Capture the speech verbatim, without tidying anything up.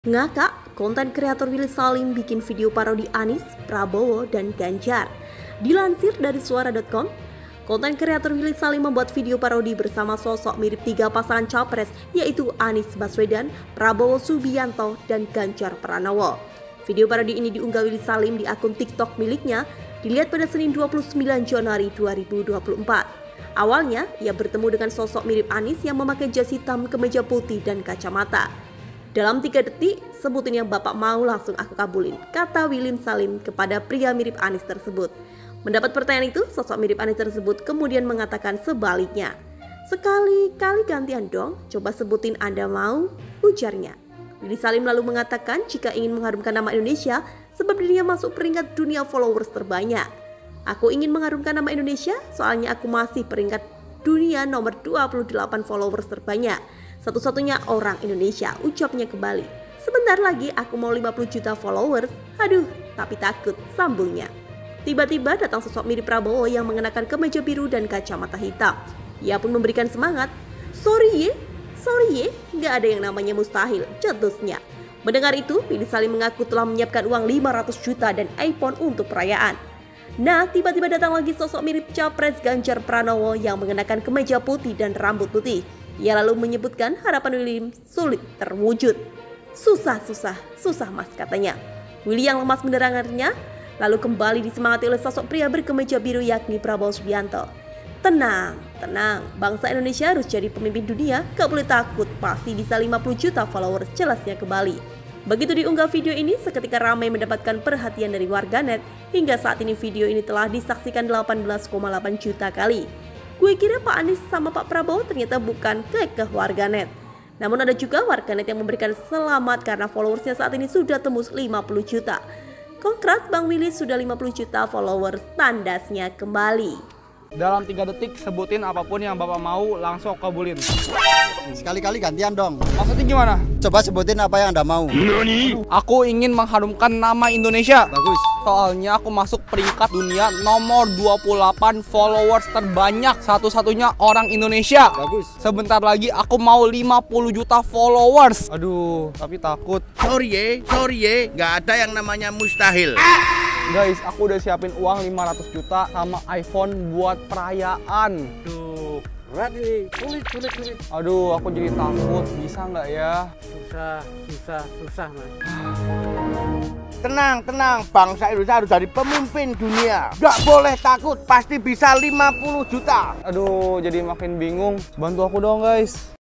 Ngakak, konten kreator Willy Salim bikin video parodi Anies, Prabowo, dan Ganjar. Dilansir dari suara titik com, konten kreator Willy Salim membuat video parodi bersama sosok mirip tiga pasangan capres, yaitu Anies Baswedan, Prabowo Subianto, dan Ganjar Pranowo. Video parodi ini diunggah Willy Salim di akun TikTok miliknya, dilihat pada Senin dua puluh sembilan Januari dua ribu dua puluh empat. Awalnya, ia bertemu dengan sosok mirip Anies yang memakai jas hitam, kemeja putih, dan kacamata. Dalam tiga detik, sebutin yang bapak mau langsung aku kabulin, kata Willy Salim kepada pria mirip Anies tersebut. Mendapat pertanyaan itu, sosok mirip Anies tersebut kemudian mengatakan sebaliknya. Sekali-kali gantian dong, coba sebutin Anda mau, ujarnya. Willy Salim lalu mengatakan jika ingin mengharumkan nama Indonesia, sebab dirinya masuk peringkat dunia followers terbanyak. Aku ingin mengharumkan nama Indonesia, soalnya aku masih peringkat dunia nomor dua puluh delapan followers terbanyak. Satu-satunya orang Indonesia, ucapnya kembali. Sebentar lagi aku mau lima puluh juta followers. Aduh, tapi takut, sambungnya. Tiba-tiba datang sosok mirip Prabowo yang mengenakan kemeja biru dan kacamata hitam. Ia pun memberikan semangat. Sorry ye, sorry ye, nggak ada yang namanya mustahil, cetusnya. Mendengar itu, Willy Salim mengaku telah menyiapkan uang lima ratus juta dan iPhone untuk perayaan. Nah, tiba-tiba datang lagi sosok mirip Capres Ganjar Pranowo yang mengenakan kemeja putih dan rambut putih. Ia lalu menyebutkan harapan Willy sulit terwujud. Susah, susah, susah mas katanya. Willy yang lemas mendengarnya lalu kembali disemangati oleh sosok pria berkemeja biru yakni Prabowo Subianto. Tenang, tenang, bangsa Indonesia harus jadi pemimpin dunia, gak boleh takut, pasti bisa lima puluh juta followers, jelasnya kembali. Begitu diunggah video ini, seketika ramai mendapatkan perhatian dari warganet. Hingga saat ini video ini telah disaksikan delapan belas koma delapan juta kali. Gue kira Pak Anies sama Pak Prabowo ternyata bukan kekeh warganet. Namun ada juga warganet yang memberikan selamat karena followersnya saat ini sudah tembus lima puluh juta. Kongres Bang Willy sudah lima puluh juta followers, tandasnya kembali. Dalam tiga detik sebutin apapun yang bapak mau, langsung kabulin. Sekali-kali gantian dong. Maksudnya gimana? Coba sebutin apa yang Anda mau. Aku ingin mengharumkan nama Indonesia. Bagus. Soalnya aku masuk peringkat dunia nomor dua puluh delapan followers terbanyak, satu-satunya orang Indonesia. Bagus. Sebentar lagi aku mau lima puluh juta followers. Aduh, tapi takut. Sorry ye, sorry ye, nggak ada yang namanya mustahil. Guys, aku udah siapin uang lima ratus juta sama iPhone buat perayaan. Duh, berat ini, sulit, sulit, sulit. Aduh, aku jadi takut. Bisa nggak ya? Susah, susah, susah mas. Tenang, tenang, bangsa Indonesia harus jadi pemimpin dunia. Nggak boleh takut, pasti bisa lima puluh juta. Aduh, jadi makin bingung. Bantu aku dong guys.